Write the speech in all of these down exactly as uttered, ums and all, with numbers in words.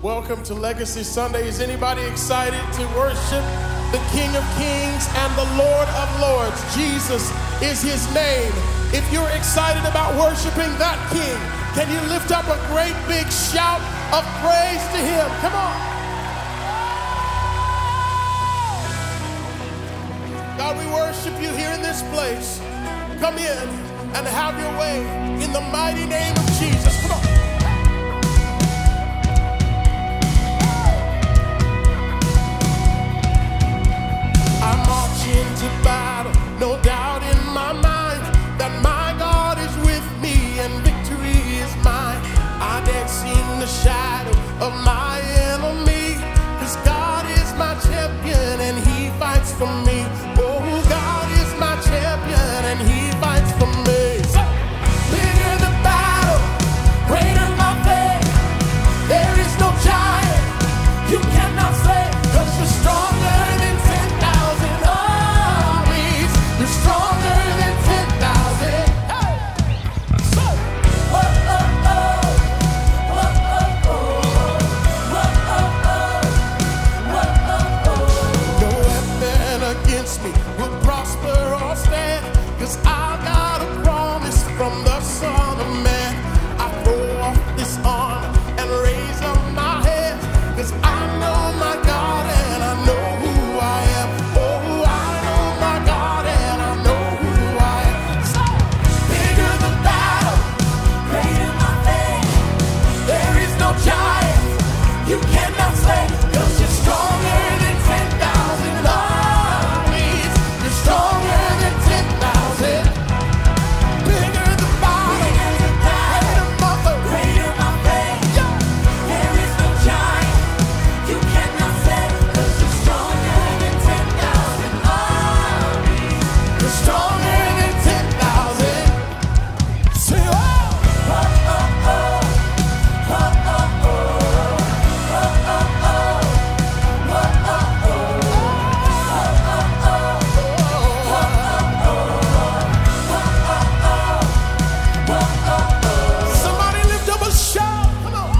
Welcome to Legacy Sunday. Is anybody excited to worship the King of Kings and the Lord of Lords? Jesus is his name. If you're excited about worshiping that King, can you lift up a great big shout of praise to him? Come on. God, we worship you here in this place. Come in and have your way in the mighty name of Jesus. Come on. Into battle, no doubt in my mind that my God is with me and victory is mine. I dance in the shadow of my enemy, 'cause God is my champion and he fights for me. Oh, God is my champion and he fights for me. So, bigger the battle, greater my faith. There is no giant you cannot slay, 'cause you're stronger than ten thousand. You're stronger than ten thousand. Hey! So, whoa, oh, oh. Whoa, oh, oh. Whoa, oh, oh. Whoa, oh, oh. No weapon against me will prosper or stand, 'cause I got a promise from the Son of Man. I throw off this armor and raise up my head, 'cause I know my God and I know who I am. Oh, I know my God and I know who I am. So, bigger the battle, greater my faith. There is no giant you cannot slay, 'cause you're stronger than ten thousand armies. You're stronger than ten thousand. Bigger the battle, greater my faith. Greater my faith. Yeah. There is no giant you cannot slay, 'cause you're stronger than ten thousand armies. You're stronger than ten thousand. Say, oh! Oh, oh, oh. Oh, oh, oh. Oh, oh, oh. Oh, oh, oh. Oh, oh, oh. Somebody lift up a shout. Come on.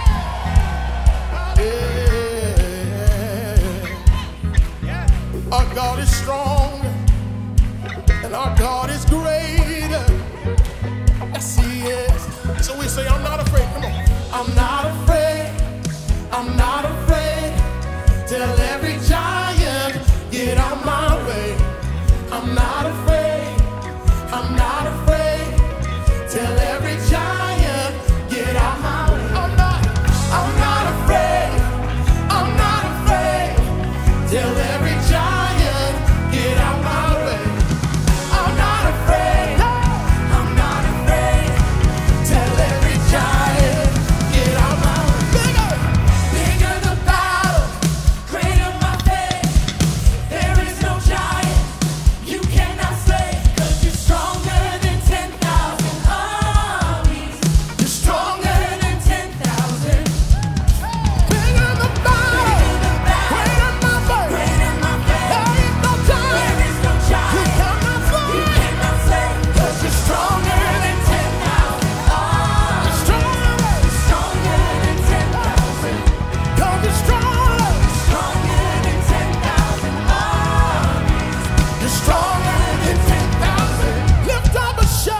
Yeah. Our God is strong and our God is greater. Yes, he is. So we say, I'm not afraid. Come on. I'm not afraid. I'm not afraid. Tell every giant, get out my way. I'm not afraid. I'm not afraid. Tell every giant, get out my way. I'm not. I'm not afraid. I'm not afraid. Tell every giant, get out my way. I'm not afraid. I'm not afraid. Tell every giant, get out my way. Bigger, bigger the battle, greater my faith. There is no giant you cannot slay, 'cause you're stronger than ten thousand armies. You're stronger than ten thousand. Bigger the battle, greater my faith. Greater my faith. There is no giant. There is no giant you cannot slay. You cannot slay, 'cause you're stronger than ten thousand armies. You're stronger. You're stronger than ten thousand. 'Cause you're stronger. You're stronger than ten thousand armies. You're stronger than ten thousand. Lift up a shout.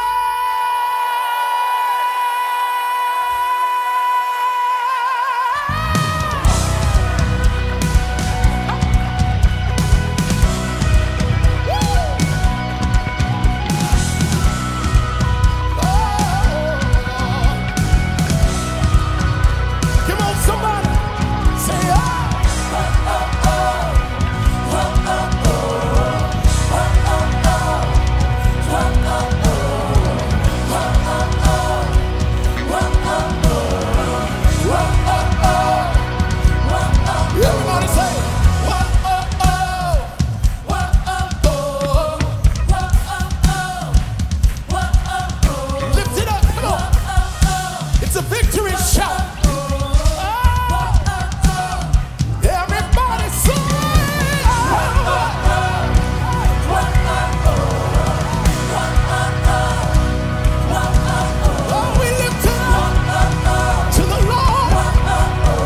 Come on, somebody. Say, oh. Oh, oh, oh. Oh, oh, oh. Oh, oh, oh. Oh, oh, oh. Oh, oh, oh. Oh, oh, oh. Oh, oh, oh. Oh, oh. Everybody say, oh, oh, oh. Oh, oh, oh. Oh, oh, oh. Oh, oh, oh. Lift it up, come on. It's a victory shout. Everybody say, oh, oh, oh. Oh, we lift it up to the Lord.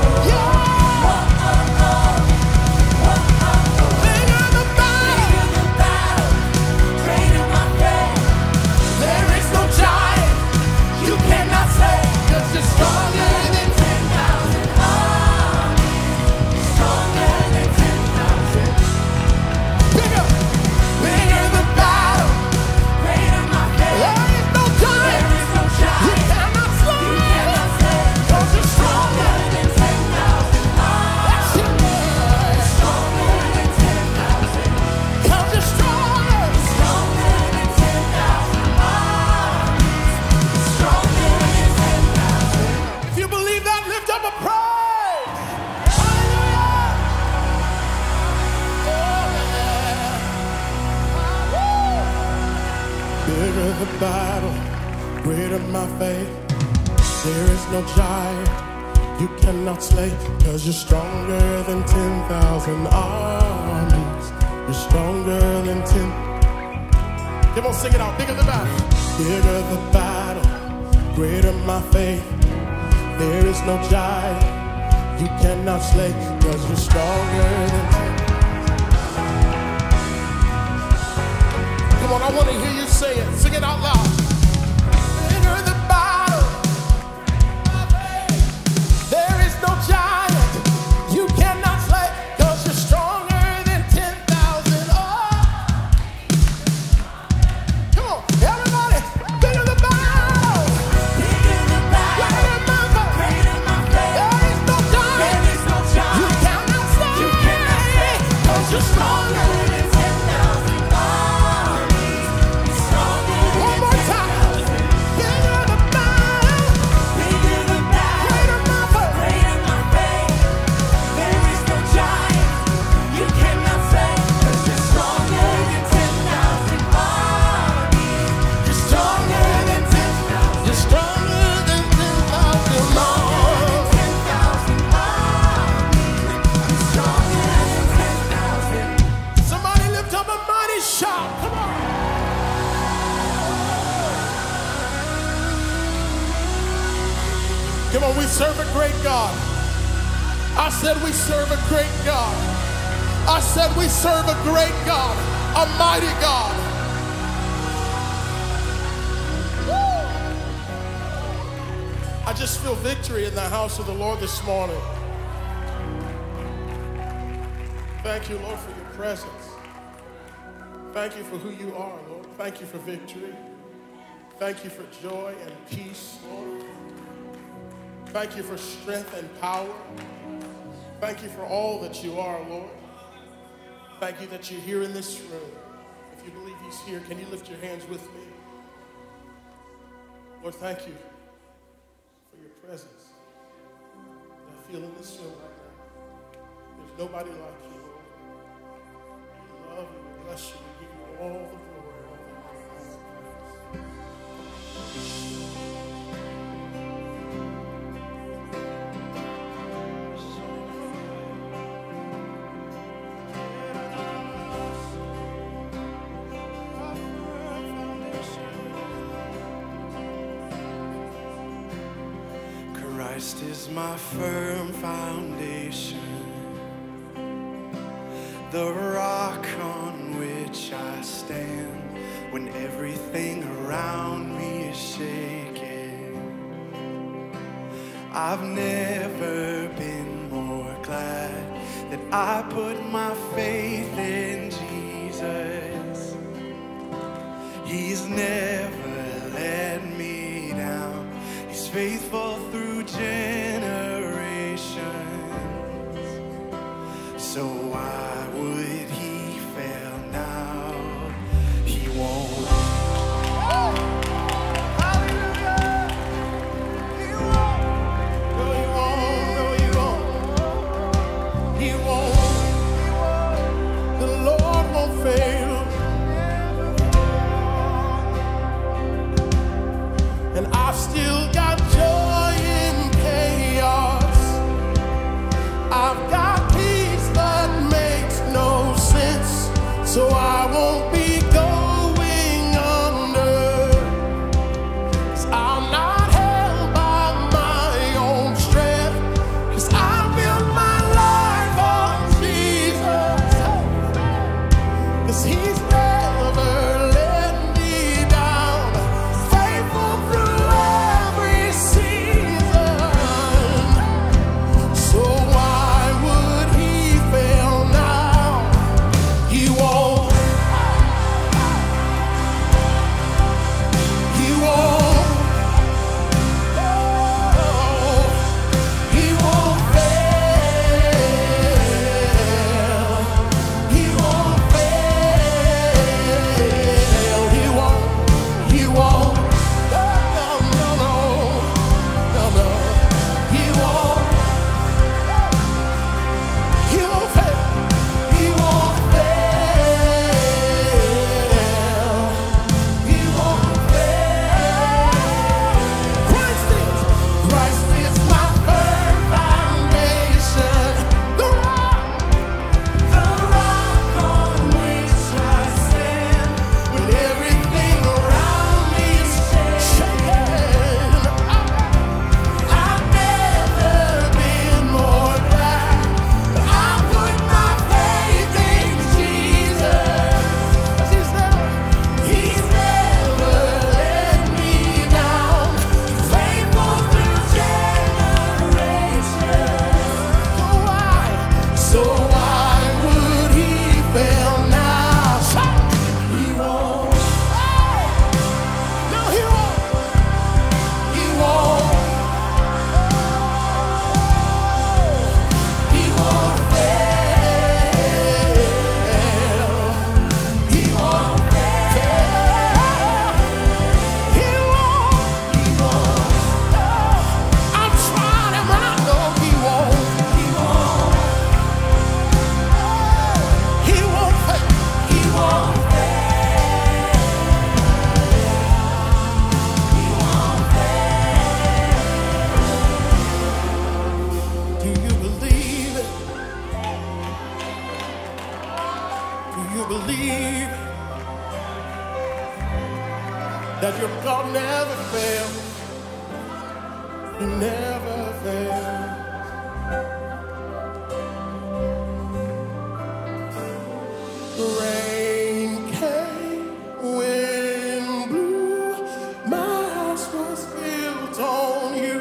battle, greater my faith. There is no giant you cannot slay, cause you're stronger than ten thousand armies. You're stronger than ten. Come on, sing it out. Bigger the battle. Bigger the battle, greater my faith. There is no giant you cannot slay, cause you're stronger than ten. Come on, I want to hear you say it. Sing it out loud. Bigger the battle, there is no giant you cannot slay, cause you're stronger than ten thousand. Oh. Come on, everybody. Bigger the battle, bigger the battle, greater my faith. There is no giant, there is no giant you cannot slay, you cannot slay, cause you're stronger than ten thousand. One more time. Bigger the battle, bigger the battle, greater my faith, greater my faith. There is no giant you cannot say, cause you're stronger than ten thousand armies. You're stronger than ten thousand. You're stronger than ten thousand armies. ten thousand armies. You're stronger than ten thousand. Somebody lift up a mighty shout. Come on. Come on, we serve a great God. I said we serve a great God. I said we serve a great God, a mighty God. Woo! I just feel victory in the house of the Lord this morning. Thank you, Lord, for your presence. Thank you for who you are, Lord. Thank you for victory. Thank you for joy and peace, Lord. Thank you for strength and power. Thank you for all that you are, Lord. Thank you that you're here in this room. If you believe he's here, can you lift your hands with me? Lord, thank you for your presence that I feel in this room right now. There's nobody like you, Lord. We love you, we bless you, we give you all the glory, all the honor. Christ is my firm foundation, the rock on which I stand when everything around me is shaking. I've never been more glad that I put my faith in Jesus. He's never let me down. He's faithful through generations. So why would he fail now? He won't. Hallelujah. He won't. No, he won't. No, he won't. He won't. The Lord won't fail. And I've still got joy in chaos. I've got peace that makes Your God never fails. He never fails. Rain came, wind blew, my house was built on you,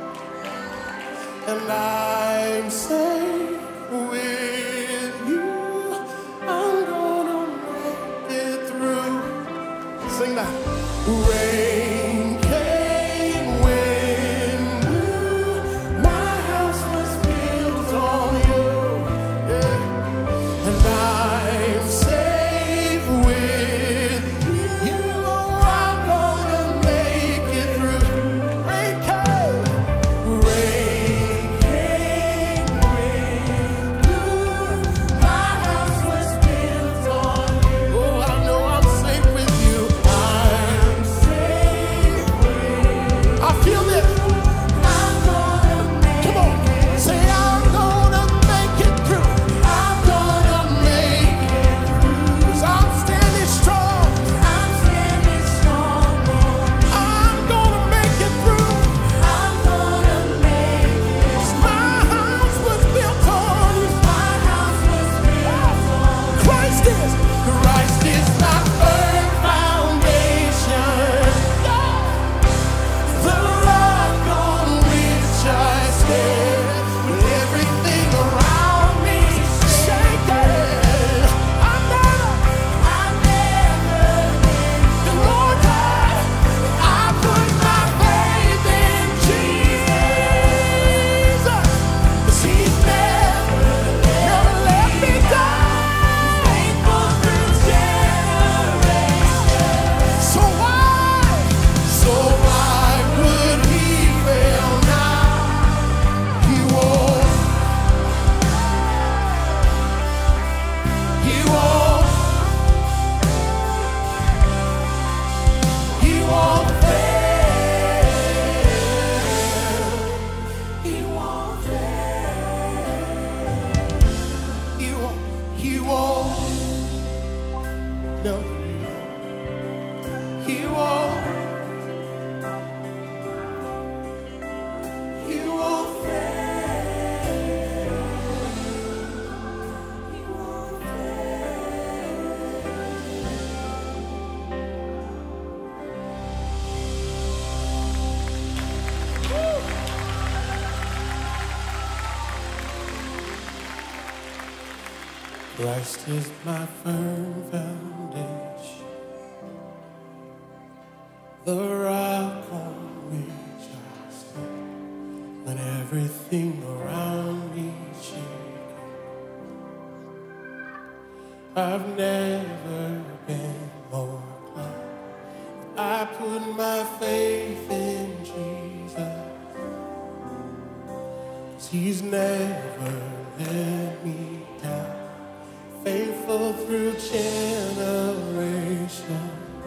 and I'm safe with you. I'm gonna make it through. Sing that. Rain came, wind blew, my house was built on you, yeah. And I'm safe with you. I'm gonna make it through. Rain came, rain came, wind blew, my house was built on you. Oh, I know I'm safe with you. I'm safe with you. I feel this. I'm gonna make Come on, it. Say I'm gonna make it through. I'm gonna make it through. 'Cause I'm standing strong. I'm standing strong. I'm gonna make it through. I'm gonna make it. 'Cause my house was built on you. My house was built on you. Christ is, Christ is my firm foundation. The rock on which I stand. When everything around me is shaking, I never, I never been. The Lord God, I put my faith in Jesus. 'Cause He's never, never let me down. Faithful through generations. So why, so why would He fail now? He won't, He won't, He won't fail. He won't fail. He won't, He won't, no, He won't, He won't fail. He won't Christ is my firm foundation, the rock on which I stand. When everything around me is shaking, I've never been more glad I put my faith in Jesus. 'Cause He's never let me down. Faithful through generations.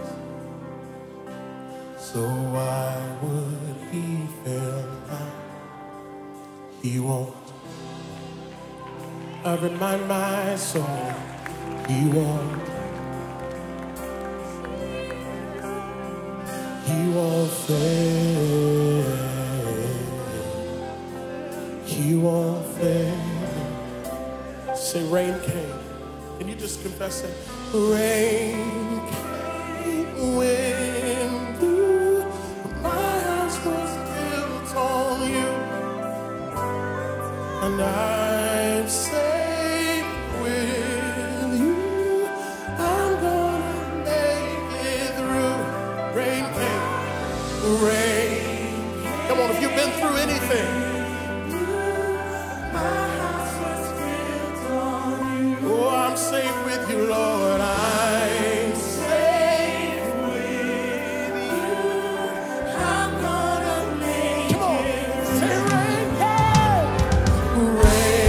So why would He fail now? He won't. I remind my soul, He won't. He won't fail. He won't fail. Say rain came. Can you just confess it? Rain came, wind blew, my house was built on you, and I'm safe with you. I'm gonna make it through. Rain came, rain. Come on, if you've been through anything, I'm safe with you, Lord. I'm safe with you. I'm gonna make Come on. It. Say rain, rain.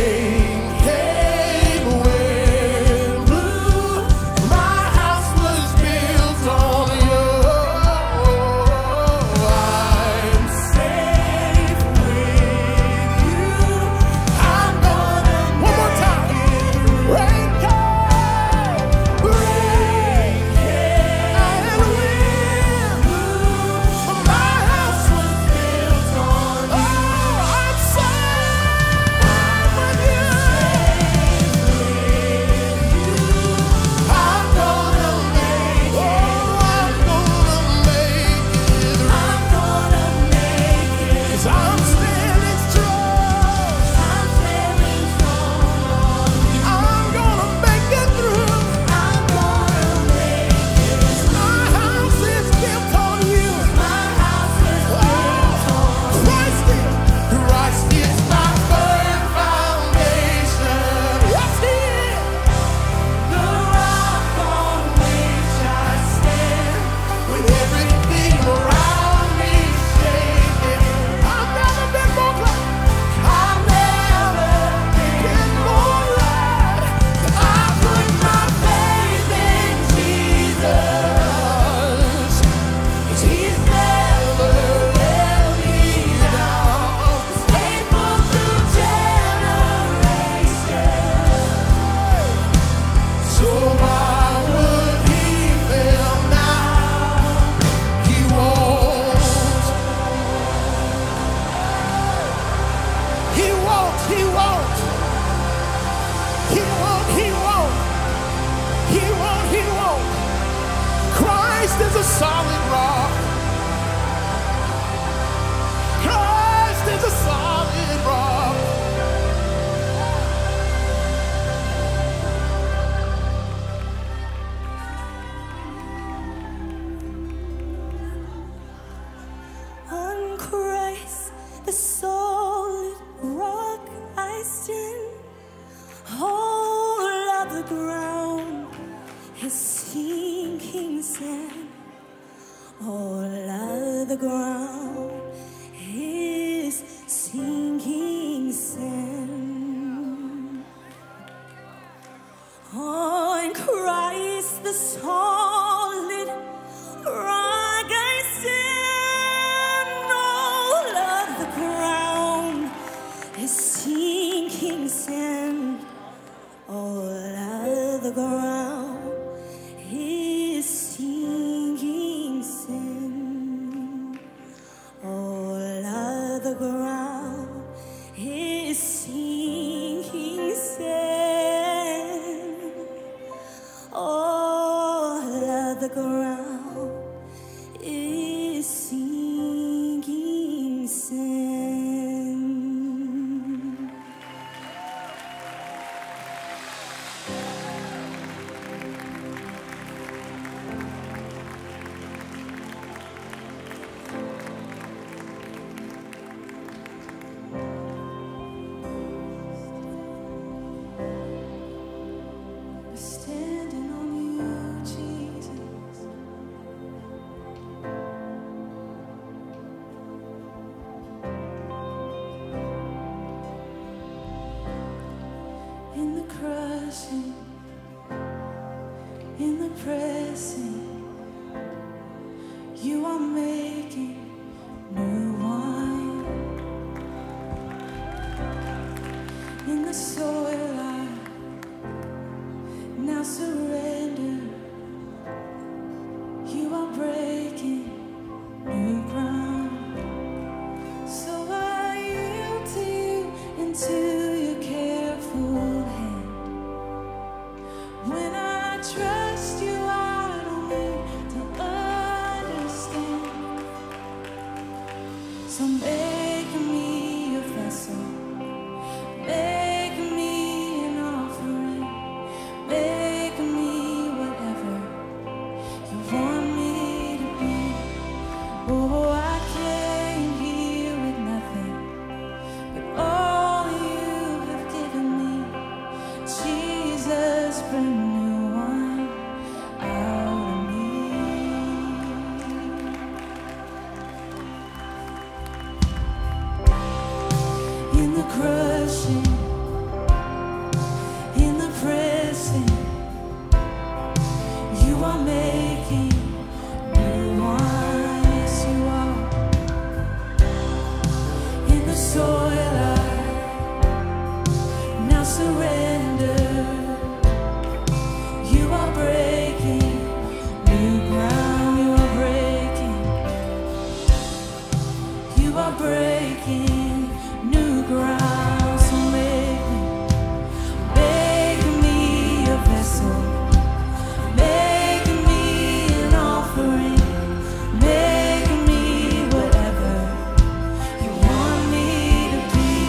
He won't. He won't. He won't. He won't. He won't. Christ is a solid rock. Christ is a solid rock. On Christ, the solid rock I stand. All of the ground is sinking sand. All of the ground is sinking sand. On Christ, the solid rock I stand. All of the ground is sinking sand. All of the ground is sinking sand. All of the ground is sinking sand. All of the ground is sinking sand. Standing on you, Jesus. In the crushing, in the pressing, you are making new wine. In the soil I now surrender. You are breaking new ground. So I yield to you and to your careful hand. When I trust you, I don't need to understand. So make me a vessel. Make me an offering. Make me whatever you want me to be. Oh, I came here with nothing but all you have given me. Jesus, bring new wine out of me. In the crushing, in the pressing, you are making new wine. Yes, you are. In the soil I now surrender. You are breaking new ground. You are breaking. You are breaking new ground. So make me, make me a vessel. Make me an offering. Make me whatever you want me to be.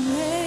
made